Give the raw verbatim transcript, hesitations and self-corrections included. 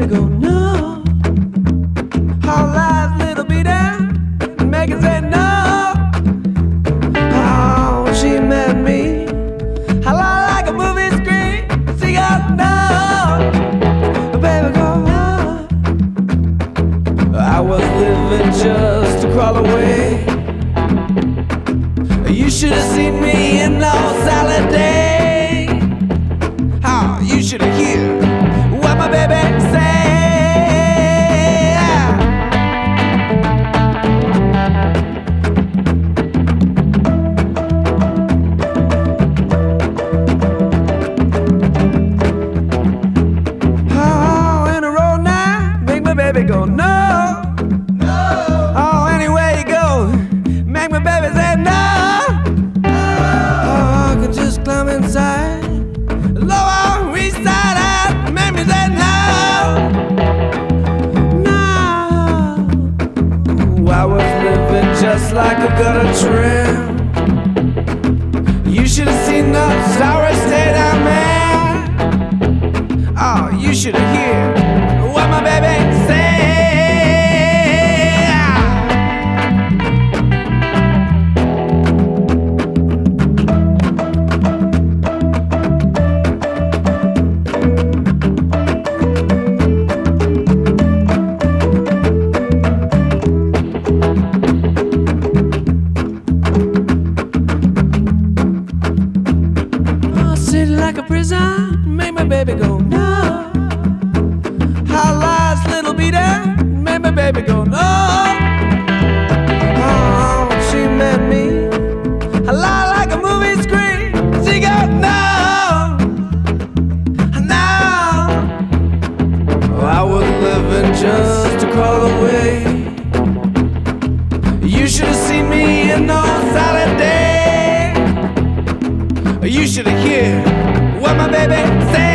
baby go, no. How lies little be down and make it say no. Oh, she met me. I lie like a movie screen. She got no. Baby go, no. I was living just to crawl away. You should have seen me in those holidays. Oh, you should have heard what my baby say. Oh, in a road now, make my baby go no. No. Oh, anywhere you go, make my baby say no. Climb inside, lower east side out, make me say no, no. Ooh, I was living just like a gutter tramp. You should have seen the sorry state I'm in. Oh, you should have heard what my baby said. Make my baby go no. How lies little be down, make my baby go no. Oh, she met me. I lie like a movie screen. She got no, no. Oh, I was living just to crawl away. You should have seen me in those holidays. You should have heard what my baby said.